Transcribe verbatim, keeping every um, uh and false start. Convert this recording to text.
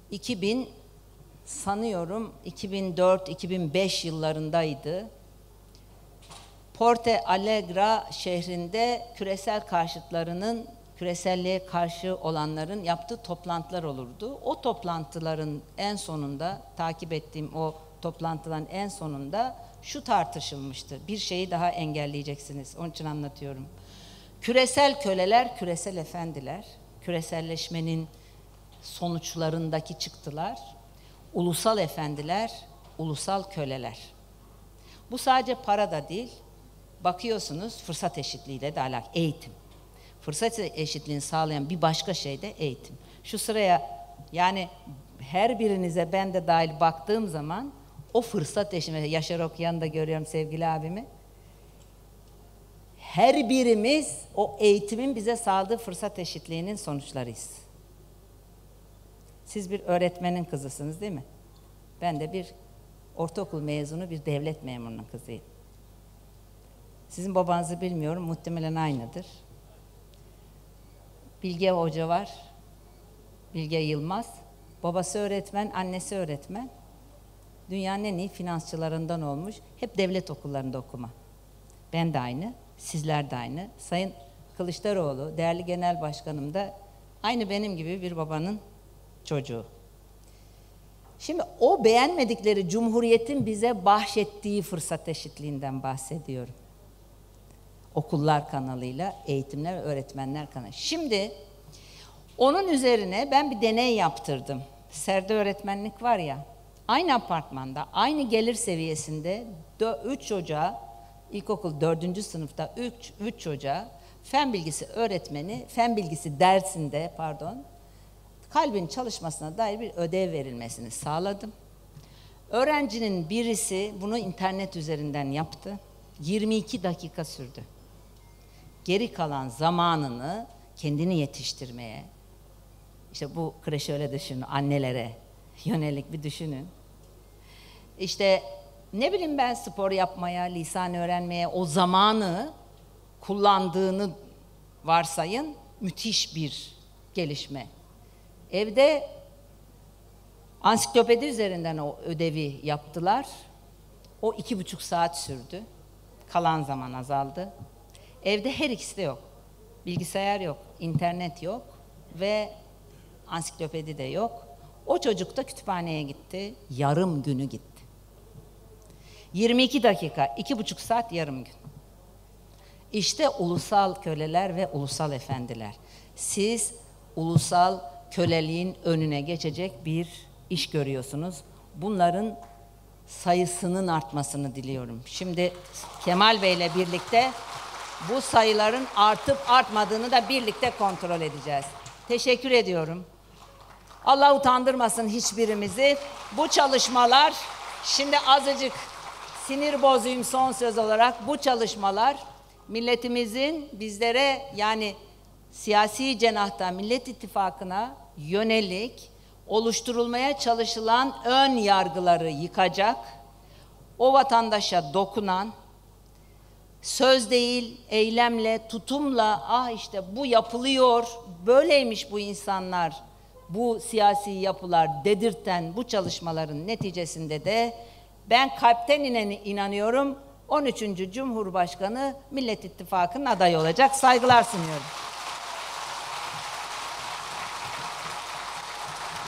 iki bin sanıyorum iki bin dört iki bin beş yıllarındaydı. Porto Alegre şehrinde küresel karşıtlarının, küreselliğe karşı olanların yaptığı toplantılar olurdu. O toplantıların en sonunda, takip ettiğim o toplantıların en sonunda şu tartışılmıştı. Bir şeyi daha engelleyeceksiniz, onun için anlatıyorum. Küresel köleler, küresel efendiler, küreselleşmenin sonuçlarındaki çıktılar, ulusal efendiler, ulusal köleler. Bu sadece para da değil, bakıyorsunuz fırsat eşitliğiyle de alakalı, eğitim. Fırsat eşitliğini sağlayan bir başka şey de eğitim. Şu sıraya yani her birinize ben de dahil baktığım zaman o fırsat eşitliği, Yaşar Okuyan'ı da görüyorum sevgili abimi. Her birimiz o eğitimin bize sağladığı fırsat eşitliğinin sonuçlarıyız. Siz bir öğretmenin kızısınız değil mi? Ben de bir ortaokul mezunu bir devlet memurunun kızıyım. Sizin babanızı bilmiyorum, muhtemelen aynıdır. Bilge Hoca var, Bilge Yılmaz. Babası öğretmen, annesi öğretmen. Dünyanın en iyi finansçılarından olmuş. Hep devlet okullarında okuma. Ben de aynı, sizler de aynı. Sayın Kılıçdaroğlu, değerli genel başkanım da aynı benim gibi bir babanın çocuğu. Şimdi o beğenmedikleri Cumhuriyet'in bize bahşettiği fırsat eşitliğinden bahsediyorum. Okullar kanalıyla, eğitimler ve öğretmenler kanalı. Şimdi onun üzerine ben bir deney yaptırdım. Serde öğretmenlik var ya, aynı apartmanda, aynı gelir seviyesinde üç çocuğa, ilkokul dördüncü sınıfta üç, üç çocuğa fen bilgisi öğretmeni, fen bilgisi dersinde pardon, kalbin çalışmasına dair bir ödev verilmesini sağladım. Öğrencinin birisi bunu internet üzerinden yaptı. yirmi iki dakika sürdü. Geri kalan zamanını kendini yetiştirmeye, işte bu kreşi öyle düşünün, annelere yönelik bir düşünün. İşte ne bileyim ben spor yapmaya, lisan öğrenmeye o zamanı kullandığını varsayın, müthiş bir gelişme. Evde ansiklopedi üzerinden o ödevi yaptılar. O iki buçuk saat sürdü. Kalan zaman azaldı. Evde her ikisi de yok. Bilgisayar yok, internet yok ve ansiklopedi de yok. O çocuk da kütüphaneye gitti. Yarım günü gitti. yirmi iki dakika, iki buçuk saat yarım gün. İşte ulusal köleler ve ulusal efendiler. Siz ulusal köleliğin önüne geçecek bir iş görüyorsunuz. Bunların sayısının artmasını diliyorum. Şimdi Kemal Bey ile birlikte bu sayıların artıp artmadığını da birlikte kontrol edeceğiz. Teşekkür ediyorum. Allah utandırmasın hiçbirimizi. Bu çalışmalar, şimdi azıcık sinir bozuyum son söz olarak, bu çalışmalar milletimizin bizlere yani siyasi cenahta Millet İttifakı'na yönelik oluşturulmaya çalışılan ön yargıları yıkacak, o vatandaşa dokunan, söz değil, eylemle, tutumla, ah işte bu yapılıyor, böyleymiş bu insanlar, bu siyasi yapılar dedirten bu çalışmaların neticesinde de ben kalpten inanıyorum on üçüncü Cumhurbaşkanı Millet İttifakı'nın adayı olacak. Saygılar sunuyorum.